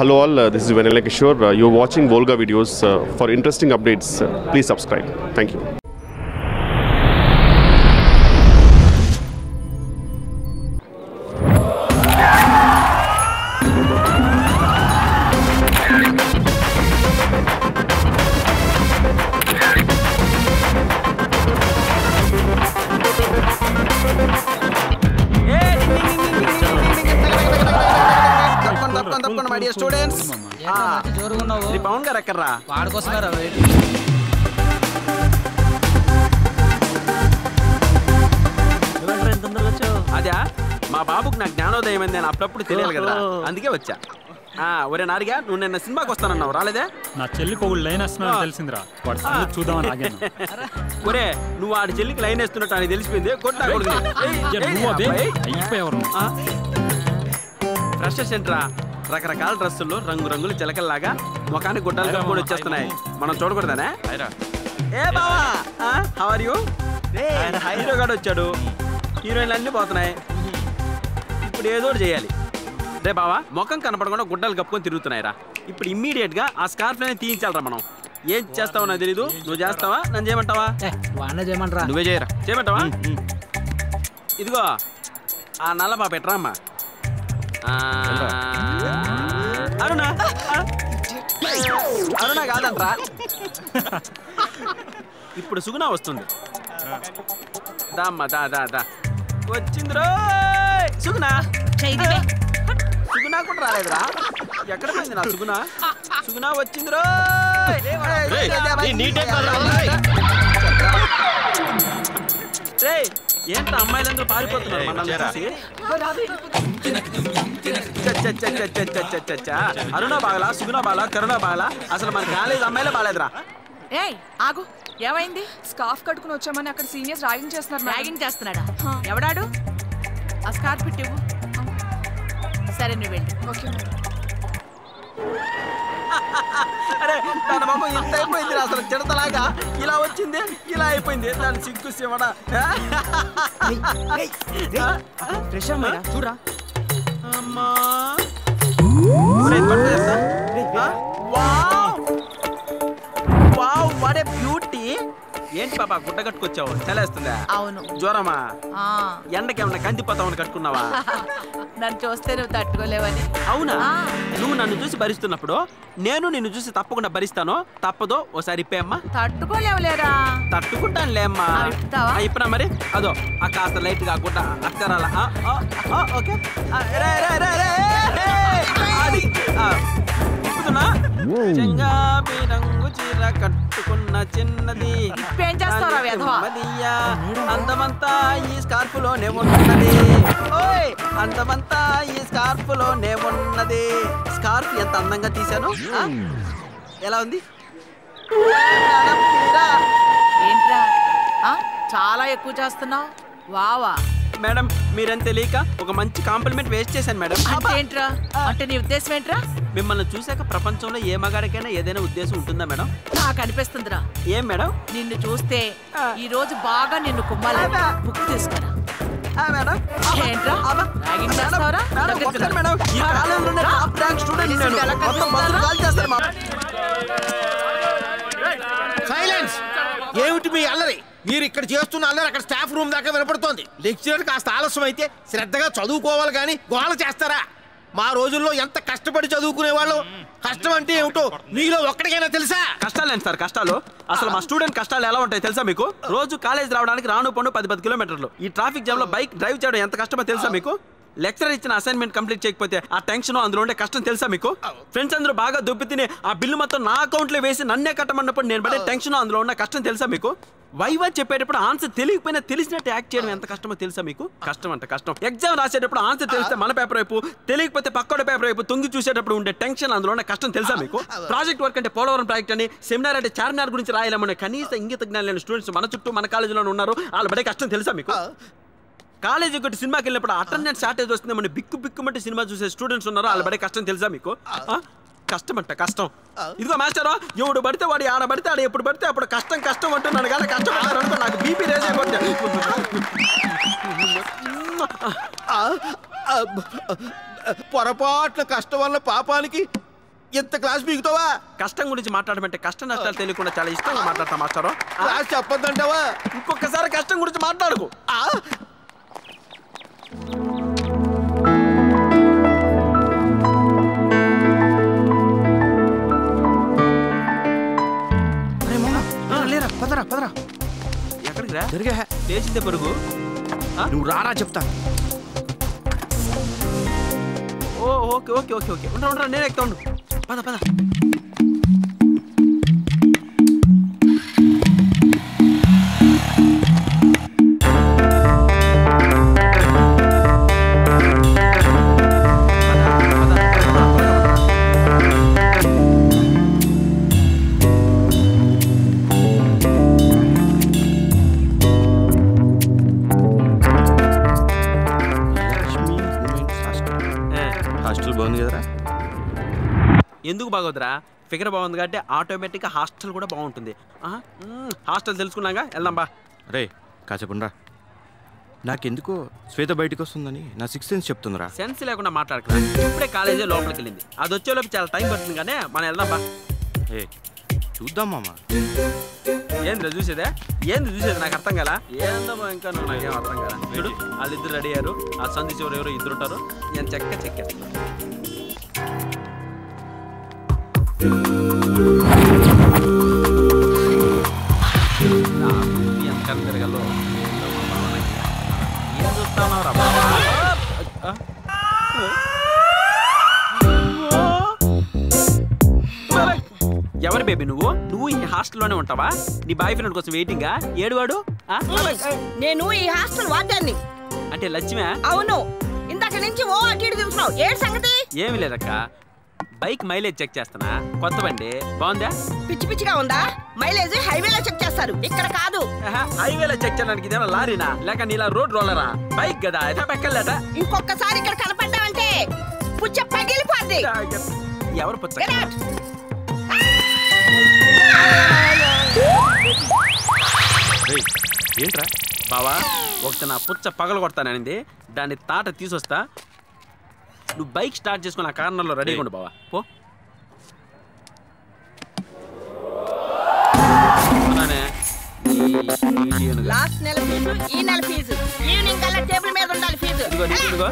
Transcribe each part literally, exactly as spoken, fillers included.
hello all, uh, this is Venela Kishore. Uh, you're watching Volga videos. Uh, for interesting updates, uh, please subscribe. Thank you. My dear students, Shri Pawan గారు ఎక్కడ్రా? వాడుకొస్తున్నారా? అదే మా బాబుకు నాకు జ్ఞానోదయం అయింది నేను అప్పుడప్పుడు తెలియాలి కదా, అందుకే వచ్చా. ఒరే నారిగా, నువ్వు నిన్న సినిమాకి వస్తానన్నావు, రాలేదే? నా చెల్లికి ఒక లైన్ వేస్తున్నా తెలిసిందిరా, వాడు సంగతి చూద్దామని ఆగాను. ఒరే నువ్వు వాడి చెల్లికి లైన్ వేస్తున్నట్టు అని తెలిసిపోయింది. కొట్టా కొడుకు అయిపోయారు. ఫ్రెషర్ సెంటరా, రకరకాల డ్రెస్సుల్లో రంగు రంగులు చిలకల్లాగా ముఖానికి గుడ్డలు కప్పుకొని వచ్చేస్తున్నాయి. మనం చూడకూడదానే? ఏ బావా, హౌ ఆర్ యూ? హీరో గాడు వచ్చాడు, హీరోయిన్లు అన్నీ పోతున్నాయి. ఇప్పుడు ఏదో చేయాలి. రే బావా, ముఖం కనపడకుండా గుడ్డలు కప్పుకొని తిరుగుతున్నాయిరా. ఇప్పుడు ఇమ్మీడియట్ గా ఆ స్కార్ఫ్ అనేది తీయించాలరా. మనం ఏం చేస్తావో నాకు తెలీదు, నువ్వు చేస్తావా? నన్ను చేయమంటావా? చేయమంటారా? నువ్వే చేయరా. చేయమంటావా? ఇదిగో ఆ నల్ల బాబు ఎట్రా అమ్మా. అరుణా అరుణా కాదంట్రా. ఇప్పుడు సుగుణ వస్తుంది. దామ్మా దా దా దా వచ్చిందిరో సుగుణ. సుగుణ కూడా రాలేదురా. ఎక్కడ పోయింది నా సుగుణ? సుగుణ వచ్చిందిరో. ఏంట్రా అమ్మాయిలందరూ పారిపోతున్నారు మనల్ని చూసి? అరుణ బాగలా, సుగుణ బాగలా, కరుణ బాగలా, అసలు మన కాలేజ్ అమ్మాయిలే బాగాలేదురా. ఏయ్ ఆగు, ఏమైంది? స్కార్ఫ్ కట్టుకుని వచ్చామని అక్కడ సీనియర్స్ ర్యాగింగ్ చేస్తున్నారు. ర్యాగింగ్ చేస్తున్నాడా? ఎవడాడు? ఆ స్కార్ఫ్ పెట్టివ్వు. సరే నువ్వు వెళ్ళి. ఓకే. అరే దాని బాబు ఇంత అయిపోయింది అసలు, చిడతలాగా ఇలా వచ్చింది, ఇలా అయిపోయింది. దాని సిగ్గు శివడా. చూడరా అమ్మా. Wow, what a beauty. ఏంటి పాపా గుడ్డ కట్టుకొచ్చావు? చలేస్తుందా? అవును. జ్వరమా? ఎండకేమన్నా కందిపోతామని కట్టుకున్నావా? నన్ను చూస్తే నువ్వు తట్టుకోలేవని. అవునా? నువ్వు నన్ను చూసి భరిస్తున్నప్పుడు నేను నిన్ను చూసి తప్పకుండా భరిస్తాను. తప్పదో ఓసారి ఇప్పేమ్మా. తట్టుకోలేవులేరా? తట్టుకుంటాను లేమ్మా. ఇప్పుడా మరి? అదో ఆ కాస్త లైట్ గా గుడ్డ అక్కరాలా. ఓకే ఇప్పుతున్నా. చెంగాబి రంగు చీర కట్టుకున్న చిన్నది అందమంతా ఈ స్కార్ఫ్ లోనే ఉన్నది. ఓయ్ అందమంతా ఈ స్కార్ఫ్ లోనే ఉన్నది. స్కార్ఫ్ ఎంత అందంగా తీశాను. ఎలా ఉంది? ఏంట్రా చాలా ఎక్కువ చేస్తున్నావు? వావా మేడం, మీరేం తెలియక ఒక మంచి కాంప్లిమెంట్ వేస్ట్ చేశాను మేడం. ఏంట్రా అంటే నీ ఉద్దేశం ఏంట్రా? మిమ్మల్ని చూసాక ప్రపంచంలో ఏ మగాడికైనా ఏదైనా ఉద్దేశం ఉంటుందా మేడం? నాకు అనిపిస్తుందిరా. ఏం మేడం? నిన్ను చూస్తే ఈ రోజు బాగా నిన్ను కుమ్మాలి. బుక్ తీసుకురా. ఏంట్రా ర్యాగింగ్ చేస్తావరా? సైలెన్స్. ఏమిటి మీ అల్లరి? మీరు ఇక్కడ చేస్తున్న అల్లరి అక్కడ స్టాఫ్ రూమ్ దాకా వినపడుతోంది. లెక్చరర్ కాస్త ఆలస్యం అయితే శ్రద్ధగా చదువుకోవాలి కానీ గోల చేస్తారా? మా రోజుల్లో ఎంత కష్టపడి చదువుకునే వాళ్ళు. కష్టం అంటే ఏమిటో మీలో ఒక్కడికైనా తెలుసా? కష్టాలు ఏంటి సార్ కష్టాలు? అసలు మా స్టూడెంట్ కష్టాలు ఎలా ఉంటాయి తెలుసా మీకు? రోజు కాలేజ్ రావడానికి రాను పండు పది పది కిలోమీటర్లు. ఈ ట్రాఫిక్ జామ్ లో బైక్ డ్రైవ్ చేయడం ఎంత కష్టమో తెలుసా మీకు? లెక్చరర్ ఇచ్చిన అసైన్మెంట్ కంప్లీట్ చేయకపోతే ఆ టెన్షన్ అందులో ఉండే కష్టం తెలుసా మీకు? ఫ్రెండ్స్ అందరూ బాగా దొబ్బి తిని ఆ బిల్లు మొత్తం నా అకౌంట్ లో వేసి నన్నే కట్టమన్నప్పుడు నేను పడే టెన్షన్ అందులో ఉన్న కష్టం తెలుసా మీకు? వైవా చెప్పేటప్పుడు ఆన్సర్ తెలియకపోయినా తెలిసినట్టు యాక్ట్ చేయడం ఎంత కష్టమో తెలుసా మీకు? కష్టం అంట కష్టం. ఎగ్జామ్ రాసేటప్పుడు ఆన్సర్ తెలిస్తే మన పేపర్ వైపు, తెలియకపోతే పక్కన పేపర్ వైపు తొంగి చూసేటప్పుడు ఉండే టెన్షన్ అందులో ఉన్న కష్టం తెలుసా మీకు? ప్రాజెక్ట్ వర్క్ అంటే పోలవరం ప్రాజెక్ట్ అని, సెమినార్ అంటే చార్మినార్ గురించి రాయాలమనే కనీస ఇంగిత జ్ఞానం లేని స్టూడెంట్స్ మన చుట్టూ మన కాలేజీలో ఉన్నారు. వాళ్ళు పడే కష్టం తెలుసా మీకు? కాలేజీ ఒకటి సినిమాకి వెళ్ళినప్పుడు అటెండెన్స్ షార్టేజ్ వస్తుంది మన బిక్కు బిక్కుమంటే సినిమా చూసే స్టూడెంట్స్ ఉన్నారు. వాళ్ళు పడే కష్టం తెలుసా మీకు? కష్టం అంట కష్టం. ఇదిగో మాస్టర్, ఎవడు పడితే వాడు ఆడ పడితే ఆడ ఎప్పుడు పడితే అప్పుడు కష్టం కష్టం అంటున్నాను కానీ కష్టపడ్డారనుకో నాకు బీపీ రేజ్ అయిపోతుంది. పొరపాట్ల కష్టం వల్ల పాపానికి ఎంత క్లాస్ పీకుతావా? కష్టం గురించి మాట్లాడమంటే కష్ట నష్టాలు తెలియకుండా చాలా ఇష్టంగా మాట్లాడతా మాస్టారు. క్లాస్ చెప్పొద్దంటావా? ఇంకొకసారి కష్టం గురించి మాట్లాడుకో. లేరా పదరా పదరా. ఎక్కడికి రా? జరిగా లేచిందే పరుగు. నువ్వు రారా చెప్తా. Oh okay okay okay okay ఉంటా ఉంటా నేను ఎక్కుతా ఉండు. పద పద. హాస్టల్ బాగుంది కదరా? ఎందుకు బాగోదురా? ఫిగర్ బాగుంది కాబట్టి ఆటోమేటిక్గా హాస్టల్ కూడా బాగుంటుంది. హాస్టల్ తెలుసుకున్నాగా వెళ్దాం బా. రే కాసేపు రా. నాకెందుకో శ్వేత బయటకు వస్తుందని నా సిక్స్ సెన్స్ చెప్తుందిరా. సెన్స్ లేకుండా మాట్లాడకరా. ఇప్పుడే కాలేజీ లోపలికి వెళ్ళింది. అది వచ్చేలోపు చాలా టైం పడుతుంది కానీ మనం వెళ్దాం బా. ఏ చూద్దాం మామ. ఏంద్ర చూసేదే? ఏంది చూసేది? నాకు అర్థం కదా. ఏందో ఇంకా నువ్వు నాకేం అర్థం కదా. చూడు వాళ్ళిద్దరు రెడీ అయ్యారు. ఆ సంధి చివరు ఎవరో ఇద్దరు ఉంటారు. నేను చెక్క చెక్కేస్తాను. ఎంత తిరగలో ఏం చూస్తావు రా బాబా? ఎవరు బేబీ నువ్వు? నువ్వు ఈ హాస్టల్లోనే ఉంటావా? నీ బాయ్ ఫ్రెండ్ కోసం వెయిటింగా? ఏడువాడు? నేను ఈ హాస్టల్ వార్డెన్ని. అంటే లక్ష్మే? అవును. ఇందాక నుంచి ఓ అటు ఇటు తిరుగుతున్నావు. ఏంటి సంగతి? ఏమి లేదక్క, బైక్ మైలేజ్ చెక్ చేస్తానా. కొత్త బండి బాగుందా? పిచ్చి పిచ్చిగా ఉందా? మైలేజ్ హైవేలో చెక్ చేస్తారు, ఇక్కడ కాదు. హైవేలో చెక్ చేయడానికి ఇదేమో లారీనా లేక నీలా రోడ్ రోలరా? బైక్ కదా ఎట పెక్కలేట. ఇంకొకసారి ఇక్కడ కనపడ్డావంటే పుచ్చ పగిలిపోద్ది. ఎవరు పుచ్చ? ఏంట్రా బావా, ఒకటి నా పుచ్చ పగల కొడతాననింది. దాన్ని తాట తీసుకొస్తా. నువ్వు బైక్ స్టార్ట్ చేసుకుని ఆ కార్నర్లో రెడీగా ఉండు బావా. పో. లాస్ట్ నెల ఫీజు, ఈ నెల ఫీజు, ఈవినింగ్ కల్లా టేబుల్ మీద ఉండాలి ఫీజు. ఇదిగో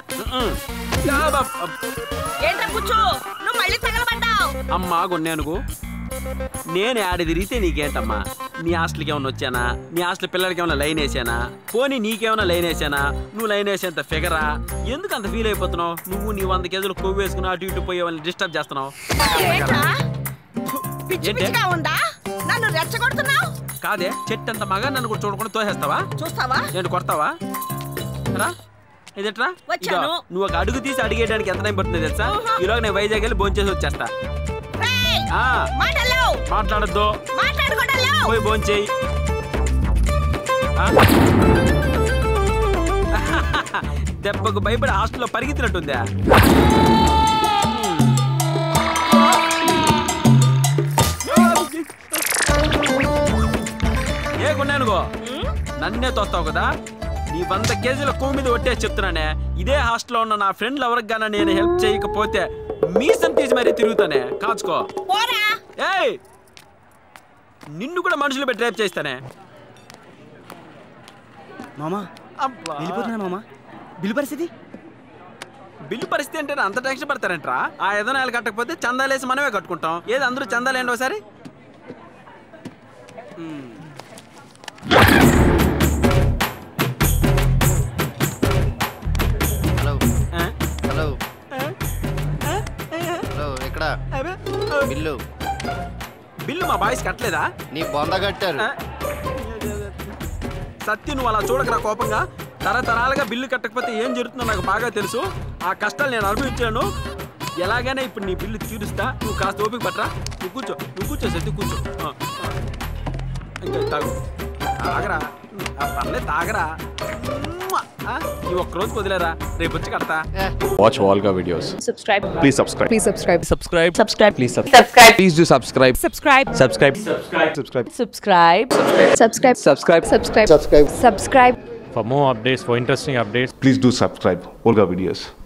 ఏంట్రా పుచ్చు, నువ్వు మళ్ళీ తగలబడ్డావు. అమ్మా గొన్నేనుగు, నేను ఆడ తిరిగితే నీకేంటమ్మా? నీ హాస్టల్కి ఏమన్నా వచ్చానా? నీ హాస్టల్ పిల్లలకి ఏమన్నా లైన్ వేసానా? పోనీ నీకేమన్నా లైన్ వేసానా? నువ్వు లైన్ వేసేంత ఫిగరా? ఎందుకు అంత ఫీల్ అయిపోతున్నావు? నువ్వు నీ వంద కేజీలు కొవ్వు వేసుకుని అటు ఇటు పోయే వాళ్ళని డిస్టర్బ్ చేస్తున్నావు. నన్ను రెచ్చగొడుతున్నావు కాదే? చెట్టంత మగా నన్ను కూడా చూడకుండా తోసేస్తావా? చూస్తావా? నేను కొడతావా? రా ఇదేట్రా. వచ్చాను. నువ్వు ఒక అడుగు తీసి అడిగేయడానికి ఎంత టైం పడుతుంది తెలుసా? ఈలోగా నేను వైజాగ్ వెళ్ళి భోంచేసి వచ్చేస్తా. మాట్లాడద్దు, పోయి భోంచేయి. దెబ్బకు భయపడి హాస్టల్లో పరిగెత్తినట్టుందా? ఏ కొన్నానుగో, నన్నే తోస్తావు కదా? నీ వంద కేజీల కొవ్వు మీద ఒట్టేసి చెప్తున్నానే. ఇదే హాస్టల్లో ఉన్న నా ఫ్రెండ్లు ఎవరికి గానా నేను హెల్ప్ చేయకపోతే మీసం తీసి మరీ తిరుగుతానే. కాచుకో. ఏయ్, నిన్ను కూడా మనుషులు పెట్టి రేపు చేస్తానే. మామా వెళ్ళిపోతున్నా మామా. బిల్లు పరిస్థితి? బిల్లు పరిస్థితి అంటే అంత టెన్షన్ పడతారంట్రా? ఆ ఏదో నెలలు కట్టకపోతే చందాలేసి మనమే కట్టుకుంటాం. ఏది అందరూ చందాలేండి ఒకసారి. హలో హలో హలో, ఎక్కడ బిల్లు? బిల్లు మా బాయ్స్ కట్టలేదా? నీ బొంద కట్టారు. సత్య, నువ్వు అలా చూడకరా కోపంగా. తరతరాలుగా బిల్లు కట్టకపోతే ఏం జరుగుతుందో నాకు బాగా తెలుసు. ఆ కష్టాలు నేను అనుభవించాను. ఎలాగైనా ఇప్పుడు నీ బిల్లు తీరుస్తా. నువ్వు కాస్త ఓపిక పట్టరా. నువ్వు కూర్చో, నువ్వు కూర్చో సత్య, కూర్చో. ఇంకా తాగు, తాగరా. పర్లేదు తాగరా. ఈ ఒక్కరోజు వదిలేరా, రేపు వచ్చి కడతా. Watch Volga videos. Subscribe. Please subscribe. Please subscribe. Subscribe. Subscribe. Please subscribe. Subscribe. Please do subscribe. Subscribe. Subscribe. Subscribe. Subscribe. Subscribe. Subscribe. Subscribe. Subscribe. Subscribe. Subscribe. For more updates, for interesting updates, Please do subscribe Volga videos.